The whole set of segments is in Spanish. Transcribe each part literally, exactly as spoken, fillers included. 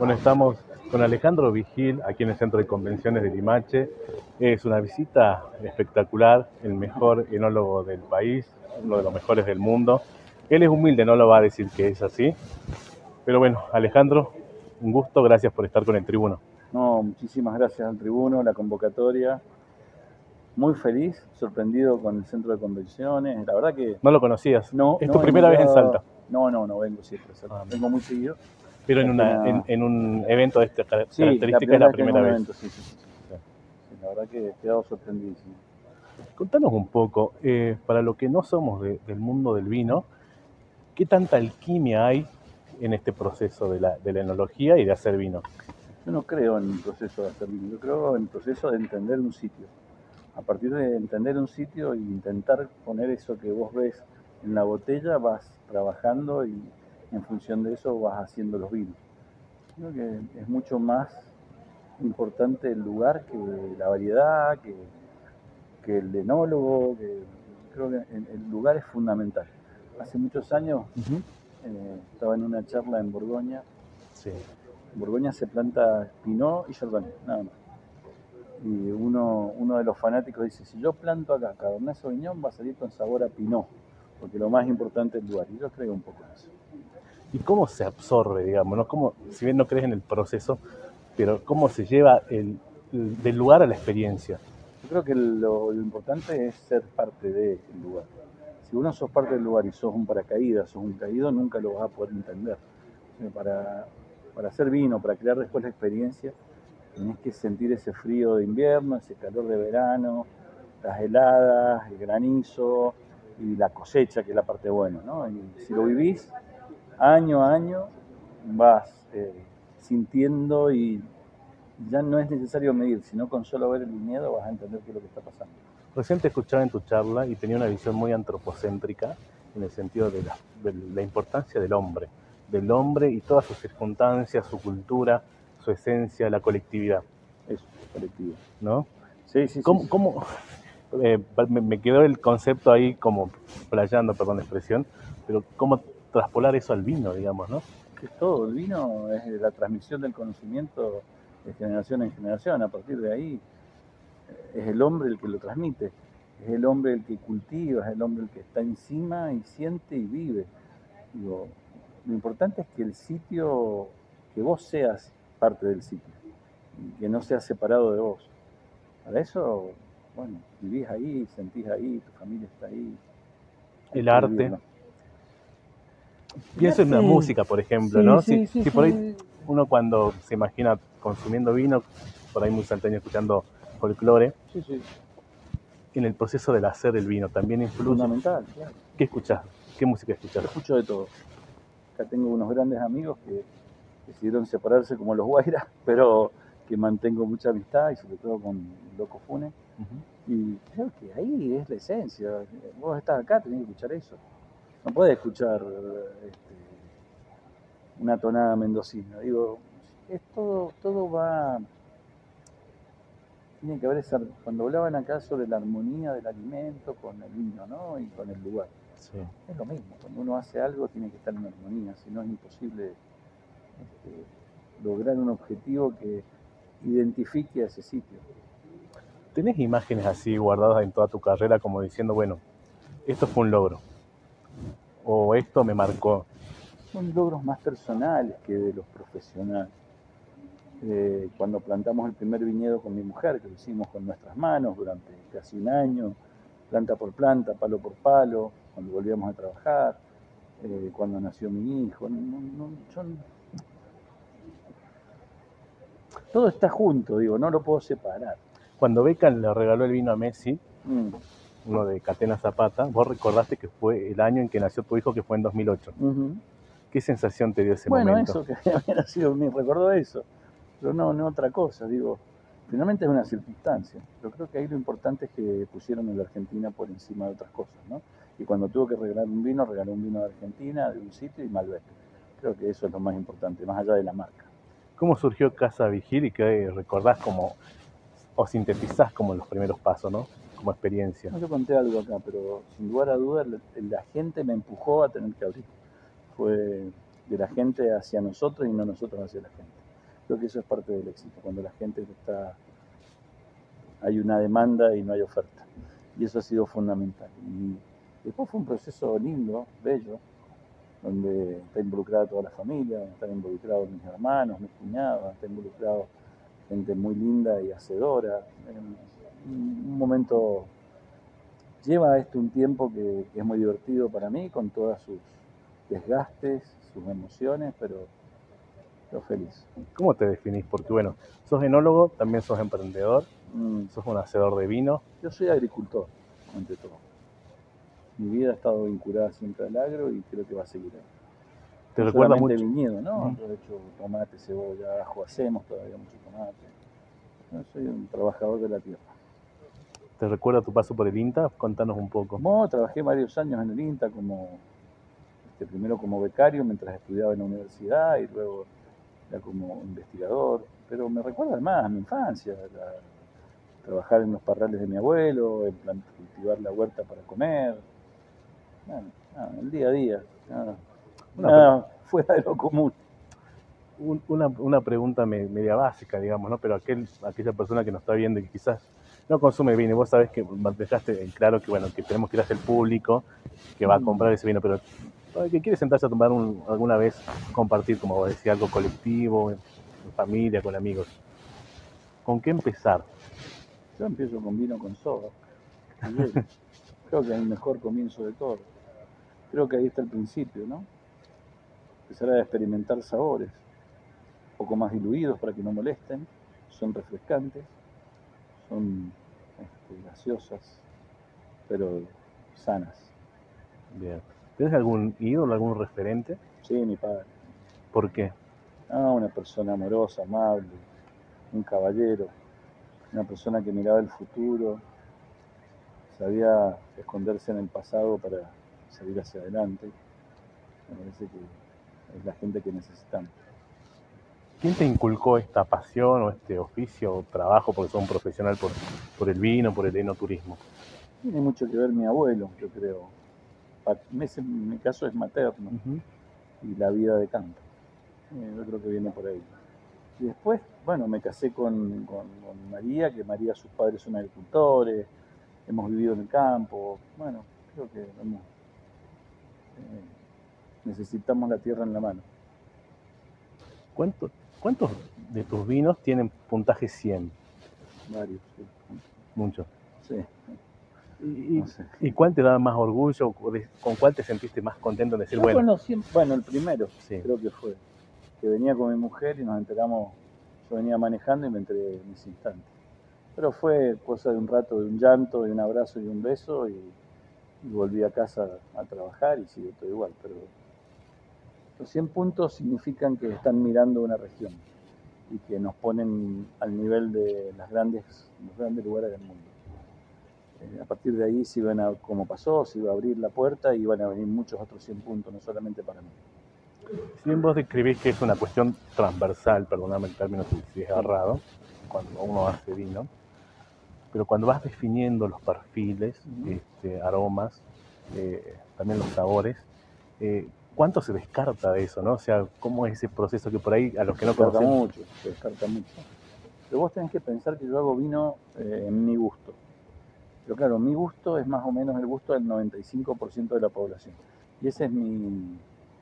Bueno, estamos con Alejandro Vigil aquí en el Centro de Convenciones de Limache. Es una visita espectacular, el mejor enólogo del país, uno de los mejores del mundo. Él es humilde, no lo va a decir que es así. Pero bueno, Alejandro, un gusto, gracias por estar con el Tribuno. No, muchísimas gracias al Tribuno, la convocatoria. Muy feliz, sorprendido con el Centro de Convenciones. La verdad que ¿No lo conocías? no, ¿Es tu no he primera vez en mirado. Salta? No, no, no vengo siempre a Salta. Ah, Vengo muy seguido. Pero en, una, en, Apenas. en un evento de esta car- Sí, la característica es primera la vez que vengo primera a un vez. evento, sí, sí, sí, sí, sí. Sí, la verdad que he quedado sorprendidísimo. Contanos un poco, eh, para los que no somos de- del mundo del vino, ¿qué tanta alquimia hay en este proceso de la, de la enología y de hacer vino? Yo no creo en el proceso de hacer vino, yo creo en el proceso de entender un sitio. A partir de entender un sitio e intentar poner eso que vos ves en la botella, vas trabajando y en función de eso vas haciendo los vinos. Creo que es mucho más importante el lugar que la variedad, que, que el enólogo, que creo que el, el lugar es fundamental. Hace muchos años Ujú. eh, estaba en una charla en Borgoña. Sí. En Borgoña se planta Pinot y Chardonnay, nada más. Y uno, uno de los fanáticos dice, si yo planto acá Cabernet Sauvignon va a salir con sabor a Pinot, porque lo más importante es el lugar. Y yo creo un poco en eso. ¿Y cómo se absorbe, digamos, ¿no? ¿Cómo, si bien no crees en el proceso, pero cómo se lleva el, el- del lugar a la experiencia? Yo creo que lo, lo importante es ser parte del lugar. Si uno sos parte del lugar y sos un paracaídas, sos un caído, nunca lo vas a poder entender. Para, para hacer vino, para crear después la experiencia, tenés que sentir ese frío de invierno, ese calor de verano, las heladas, el granizo y la cosecha, que es la parte buena, ¿no? Y si lo vivís año a año, vas eh, sintiendo y ya no es necesario medir, sino con solo ver el viñedo vas a entender qué es lo que está pasando. Recién te escuchaba en tu charla y tenía una visión muy antropocéntrica en el sentido de la, de la importancia del hombre, del hombre y todas sus circunstancias, su cultura, su esencia, la colectividad, Eso, colectivo. ¿no? Sí, sí, sí. ¿Cómo, sí. cómo eh, me, me quedó el concepto ahí como playando, perdón la expresión, pero cómo traspolar eso al vino, digamos, ¿no? Es todo, el vino es la transmisión del conocimiento de generación en generación. A partir de ahí es el hombre el que lo transmite, es el hombre el que cultiva, es el hombre el que está encima y siente y vive. Digo, lo importante es que el sitio, que vos seas parte del sitio, y que no seas separado de vos. Para eso, bueno, vivís ahí, sentís ahí, tu familia está ahí, hay El que arte. vivirlo. Pienso en la música, por ejemplo, Sí, ¿no? Si, sí, sí, si por ahí sí. uno cuando se imagina consumiendo vino, por ahí muy salteño escuchando folclore, Sí, sí. en el proceso del hacer el vino también influye. Fundamental, claro. ¿Qué escuchás? ¿Qué música escuchás? Yo escucho de todo. Acá tengo unos grandes amigos que decidieron separarse como los Guairas, pero que mantengo mucha amistad y sobre todo con Loco Fune. Uh-huh. Y creo que ahí es la esencia. Vos estás acá, tenés que escuchar eso. No podés escuchar este, una tonada mendocina. Digo, es todo, todo va. Tiene que ver esa. Cuando hablaban acá sobre la armonía del alimento con el vino, ¿no? Y con el lugar. Sí. Es lo mismo. Cuando uno hace algo, tiene que estar en armonía, si no es imposible este, lograr un objetivo que identifique a ese sitio. ¿Tenés imágenes así guardadas en toda tu carrera como diciendo, bueno, esto fue un logro? O esto me marcó. Son logros más personales que de los profesionales. Eh, cuando plantamos el primer viñedo con mi mujer, que lo hicimos con nuestras manos durante casi un año, planta por planta, palo por palo, cuando volvíamos a trabajar, eh, cuando nació mi hijo, no, no, yo, todo está junto, digo, no lo puedo separar. Cuando Beckham le regaló el vino a Messi, mm. uno de Catena Zapata, vos recordaste que fue el año en que nació tu hijo, que fue en dos mil ocho. Uh-huh. ¿Qué sensación te dio ese bueno, momento? Bueno, eso, que había nacido, me recordó eso, pero no, no otra cosa, digo, finalmente es una circunstancia. Yo creo que ahí lo importante es que pusieron a la Argentina por encima de otras cosas, ¿no? Y cuando tuvo que regalar un vino, regaló un vino de Argentina, de un sitio y Malbec. Creo que eso es lo más importante, más allá de la marca. ¿Cómo surgió Casa Vigil y qué recordás como, o sintetizás como los primeros pasos, ¿no? Como experiencia? No, yo conté algo acá, pero sin lugar a dudas la, la gente me empujó a tener que abrir. Fue de la gente hacia nosotros y no nosotros hacia la gente. Creo que eso es parte del éxito, cuando la gente está, hay una demanda y no hay oferta. Y eso ha sido fundamental. Y después fue un proceso lindo, bello, donde está involucrada toda la familia, están involucrados mis hermanos, mis cuñados, está involucrado gente muy linda y hacedora. Un momento, lleva esto un tiempo que, que es muy divertido para mí, con todas sus desgastes, sus emociones, pero yo feliz. ¿Cómo te definís? Porque bueno, sos enólogo, también sos emprendedor, Mm, sos un hacedor de vino. Yo soy agricultor, ante todo. Mi vida ha estado vinculada siempre al agro y creo que va a seguir ahí. ¿Te No recuerda solamente mucho? viñedo, ¿no? Ujú. Yo he hecho tomate, cebolla, ajo, hacemos todavía mucho tomate. Yo soy un trabajador de la tierra. ¿Te recuerda tu paso por el INTA? Contanos un poco. No, trabajé varios años en el INTA, como, este, primero como becario mientras estudiaba en la universidad y luego ya como investigador. Pero me recuerda más a mi infancia, la, trabajar en los parrales de mi abuelo, en plan, cultivar la huerta para comer. Bueno, nada, el día a día, nada, Una, pre- nada fuera de lo común. un- una, una pregunta me- media básica, digamos, ¿no? Pero aquel, aquella persona que nos está viendo y que quizás no consume vino, y vos sabés que dejaste en claro que, bueno, que tenemos que ir hacia el público que va a Mm. comprar ese vino, pero para el que quiere sentarse a tomar un- alguna vez, compartir, como vos decías, algo colectivo, en familia, con amigos. ¿Con qué empezar? Yo empiezo con vino con soda y hielo. Creo que es el mejor comienzo de todo. Creo que ahí está el principio, ¿no? Empezar a experimentar sabores, un poco más diluidos para que no molesten, son refrescantes, son este, gaseosas, pero sanas. Bien. ¿Tienes algún ídolo, algún referente? Sí, mi padre. ¿Por qué? Ah, una persona amorosa, amable, un caballero, una persona que miraba el futuro, sabía esconderse en el pasado para salir hacia adelante. Me parece que es la gente que necesitamos. ¿Quién te inculcó esta pasión o este oficio o trabajo, porque sos un profesional por, por el vino, por el enoturismo? Tiene mucho que ver mi abuelo, yo creo. En mi caso es materno Uh-huh. y la vida de campo. Eh, yo creo que viene por ahí. Y después, bueno, me casé con, con, con María, que María, sus padres son agricultores, hemos vivido en el campo. Bueno, creo que hemos, eh, necesitamos la tierra en la mano. ¿Cuánto, ¿Cuántos de tus vinos tienen puntaje cien? Varios, sí. Muchos. Sí, ¿Y, no sé. y cuál te da más orgullo? ¿Con cuál te sentiste más contento en decir, Yo bueno? conocí, bueno, el primero, Sí. creo que fue, que venía con mi mujer y nos enteramos, yo venía manejando y me enteré en ese instante. Pero fue cosa de un rato, de un llanto, de un abrazo y un beso, y, y volví a casa a trabajar y sigue todo igual. Pero los cien puntos significan que están mirando una región y que nos ponen al nivel de las grandes, los grandes lugares del mundo. Eh, a partir de ahí, si van a, como pasó, se iba a abrir la puerta y van a venir muchos otros cien puntos, no solamente para mí. Si bien vos describís que es una cuestión transversal, perdóname el término si es errado, cuando uno hace vino, pero cuando vas definiendo los perfiles, Uh-huh. este, aromas, eh, también los sabores, eh, ¿cuánto se descarta de eso, no? O sea, ¿cómo es ese proceso que por ahí a los que no Se descarta conocen? mucho, se descarta mucho. Pero vos tenés que pensar que yo hago vino eh, en mi gusto. Pero claro, mi gusto es más o menos el gusto del noventa y cinco por ciento de la población. Y esa es mi,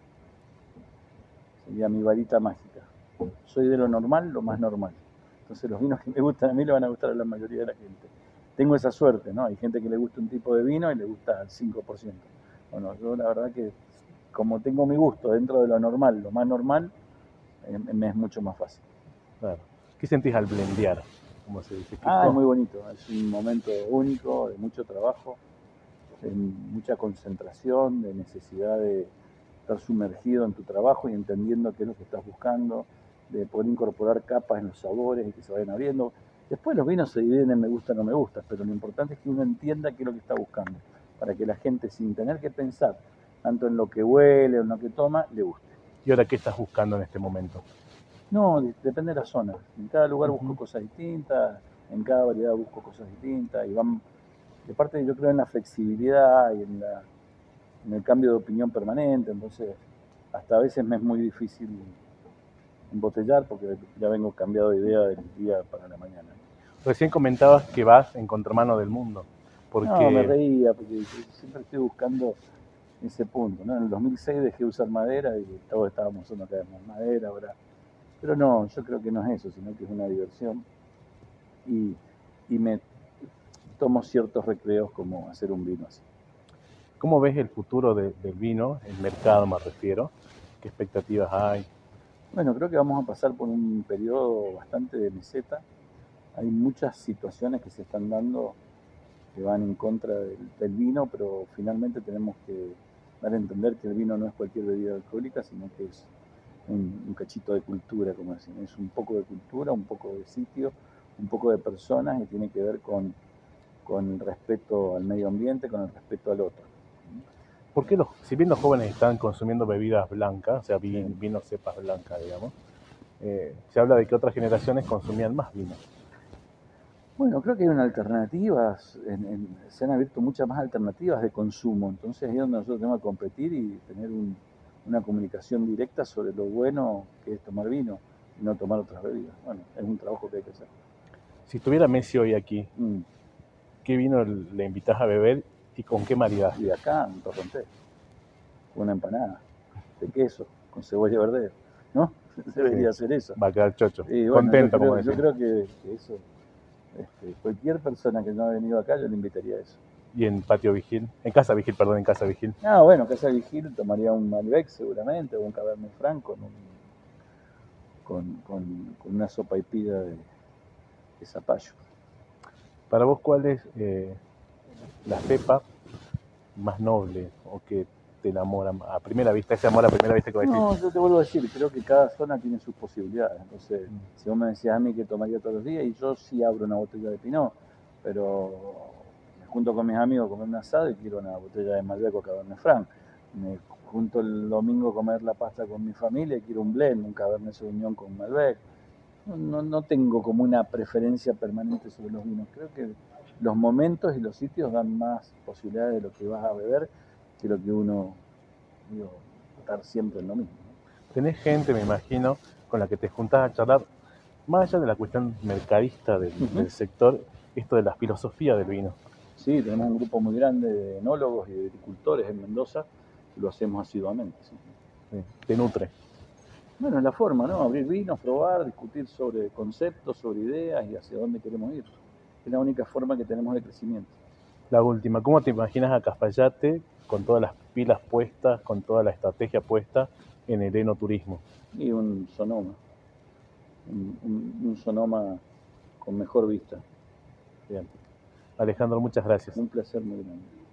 sería mi varita mágica. Soy de lo normal, lo más normal. Entonces los vinos que me gustan a mí le van a gustar a la mayoría de la gente. Tengo esa suerte, ¿no? Hay gente que le gusta un tipo de vino y le gusta al cinco por ciento. Bueno, yo la verdad que como tengo mi gusto dentro de lo normal, lo más normal, eh, me es mucho más fácil. Claro. ¿Qué sentís al blendear? ¿Cómo se dice? Ah, es muy bonito, es un momento único, de mucho trabajo, de mucha concentración, de necesidad de estar sumergido en tu trabajo y entendiendo qué es lo que estás buscando, de poder incorporar capas en los sabores y que se vayan abriendo. Después los vinos se dividen en me gusta o no me gusta, pero lo importante es que uno entienda qué es lo que está buscando, para que la gente, sin tener que pensar tanto en lo que huele o en lo que toma, le guste. ¿Y ahora qué estás buscando en este momento? No, depende de la zona. En cada lugar busco Uh-huh. cosas distintas, en cada variedad busco cosas distintas y van, de parte yo creo en la flexibilidad y en, la, en el cambio de opinión permanente, entonces hasta a veces me es muy difícil embotellar porque ya vengo cambiado de idea del día para la mañana. Recién comentabas que vas en contramano del mundo, No, me porque reía porque siempre estoy buscando ese punto, ¿no? En el dos mil seis dejé de usar madera y todos estábamos usando cada vez más madera ahora. Pero no, yo creo que no es eso, sino que es una diversión. Y, y me tomo ciertos recreos como hacer un vino así. ¿cómo ves el futuro de- del vino, el mercado me refiero? ¿Qué expectativas hay? Bueno, creo que vamos a pasar por un periodo bastante de meseta. Hay muchas situaciones que se están dando que van en contra del, del vino, pero finalmente tenemos que dar a entender que el vino no es cualquier bebida alcohólica, sino que es un, un cachito de cultura, como decimos. Es un poco de cultura, un poco de sitio, un poco de personas y tiene que ver con, con el respeto al medio ambiente, con el respeto al otro. ¿Por qué los, si bien los jóvenes están consumiendo bebidas blancas, o sea, Sí. vin, vino cepas blancas, digamos, eh, se habla de que otras generaciones consumían más vino? Bueno, creo que hay una alternativa, en, en, se han abierto muchas más alternativas de consumo, entonces ahí es donde nosotros tenemos que competir y tener un, una comunicación directa sobre lo bueno que es tomar vino y no tomar otras bebidas. Bueno, es un trabajo que hay que hacer. Si estuviera Messi hoy aquí, Mm. ¿qué vino le invitas a beber y con qué maridaje? Y acá, en Torrontés, una empanada de queso con cebolla verde, ¿no? Debería Sí, ser eso. va a quedar chocho. Y bueno, Contento, yo como creo, yo decís. creo que, que eso, este, cualquier persona que no ha venido acá, yo le invitaría a eso. Y en Patio Vigil, en Casa Vigil, perdón, en Casa Vigil. Ah, bueno, Casa Vigil tomaría un Malbec seguramente, o un Cabernet Franc con, un, con, con, con una sopa y pida de, de zapallo. Para vos, ¿cuál es eh, la cepa más noble o que te enamora a primera vista, ese amor a primera vista que va a decir? No, yo te vuelvo a decir, creo que cada zona tiene sus posibilidades. Entonces, Mm. si vos me decías a mí que tomaría todos los días, y yo sí abro una botella de Pinot, pero me junto con mis amigos a comer un asado y quiero una botella de Malbec o Cabernet Franc. Me junto el domingo a comer la pasta con mi familia y quiero un blend, un Cabernet Sauvignon con Malbec. No, no, no tengo como una preferencia permanente sobre los vinos. Creo que los momentos y los sitios dan más posibilidades de lo que vas a beber que lo que uno, digo, estar siempre en lo mismo. Tenés gente, me imagino, con la que te juntás a charlar, más allá de la cuestión mercadista del, Uh-huh. del sector, esto de la filosofía del vino. Sí, tenemos un grupo muy grande de enólogos y de viticultores en Mendoza, y lo hacemos asiduamente. Sí. Sí, te nutre. Bueno, es la forma, ¿no? Abrir vinos, probar, discutir sobre conceptos, sobre ideas y hacia dónde queremos ir. Es la única forma que tenemos de crecimiento. La última, ¿cómo te imaginas a Cafayate con todas las pilas puestas, con toda la estrategia puesta en el enoturismo? Y un Sonoma, un, un, un Sonoma con mejor vista. Bien. Alejandro, muchas gracias. Un placer muy grande.